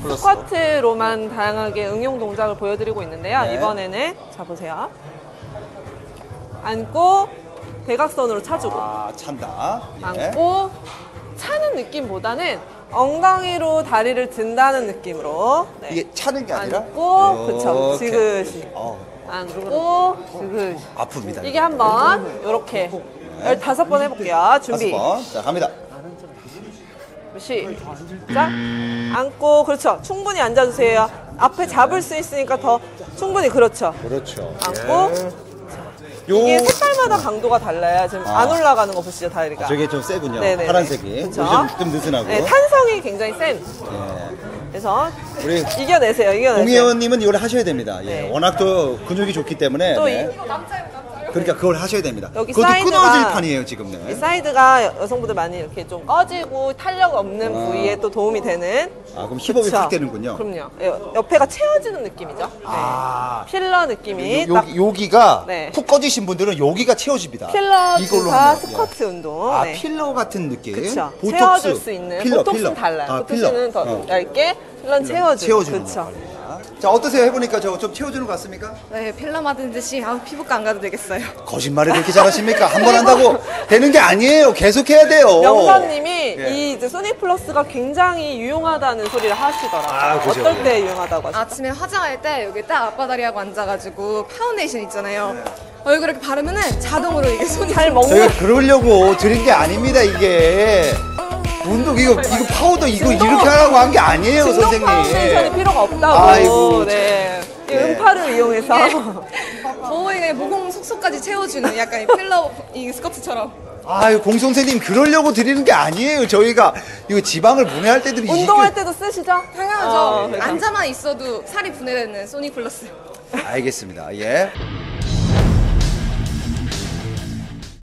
플러스. 스쿼트로만 다양하게 응용 동작을 보여드리고 있는데요. 네. 이번에는 자 보세요. 안고 대각선으로 차주고 아, 찬다. 예. 안고 차는 느낌보다는 엉덩이로 다리를 든다는 느낌으로 네. 이게 차는 게 아니라 안고 그쵸 이렇게. 지그시 안고 지그시 아픕니다. 이게 한번 요렇게 15번 해볼게요. 준비 5번. 자, 갑니다. 시작 안고 그렇죠 충분히 앉아주세요. 앞에 잡을 수 있으니까 더 충분히 그렇죠 그렇죠. 안고 요 이게 색깔마다 강도가 달라요. 지금 안 올라가는 거 보시죠 다리가. 저게 좀 세군요. 네네네. 파란색이. 그쵸? 좀 느슨하고. 네, 탄성이 굉장히 센. 예. 그래서 우리 이겨내세요. 공혜원님은 이걸 하셔야 됩니다. 예. 네. 워낙 또 근육이 좋기 때문에. 또 네. 그러니까 그걸 하셔야 됩니다. 여기 그것도 사이드가- 끊어질 판이에요 지금. 이 네. 사이드가 여성분들 많이 이렇게 좀 꺼지고 탄력 없는 부위에 또 도움이 되는. 아, 그럼 힙업이 그쵸? 확 되는군요. 그럼요. 옆에가 채워지는 느낌이죠. 네. 아. 필러 느낌이 딱 여기가 네. 푹 꺼지신 분들은 여기가 채워집니다. 필러 이걸로 주사 하면. 스쿼트 운동. 아, 네. 필러 같은 느낌. 그쵸. 보톡스. 채워줄 수 있는 필러, 보톡스는 필러. 달라요. 아, 보톡스는 더 필러. 얇게 필러는 채워주는. 그쵸. 역할이야. 자, 어떠세요? 해보니까 저 좀 채워주는 것 같습니까? 네, 필러 맞은 듯이 피부과 안 가도 되겠어요. 거짓말을 그렇게 잘하십니까? 한 번 한다고 되는 게 아니에요. 계속 해야 돼요. 영선님이 예. 이 이제 소닉 플러스가 굉장히 유용하다는 소리를 하시더라고요. 아, 그죠. 어떨 때 유용하다고 하시죠? 아침에 화장할 때 여기 딱 앞바다리하고 앉아가지고 파운데이션 있잖아요. 얼굴에 이렇게 바르면은 자동으로 이게 손이 잘 먹는 저희가 그러려고 드린 게 아닙니다, 이게. 운동, 이거 파우더 이렇게 하라고 한 게 아니에요, 진동 선생님. 파운데이션이 필요가 없다고. 아이고, 네. 이 네. 음파를 이용해서 거의 모공 속속까지 채워주는 약간 이 필러 이 스커트처럼. 아유, 공 선생님, 그러려고 드리는 게 아니에요. 저희가 이거 지방을 분해할 때들이 운동할 때도 쓰시죠? 당연하죠. 그러니까. 앉아만 있어도 살이 분해되는 소닉 플러스. 알겠습니다. 예.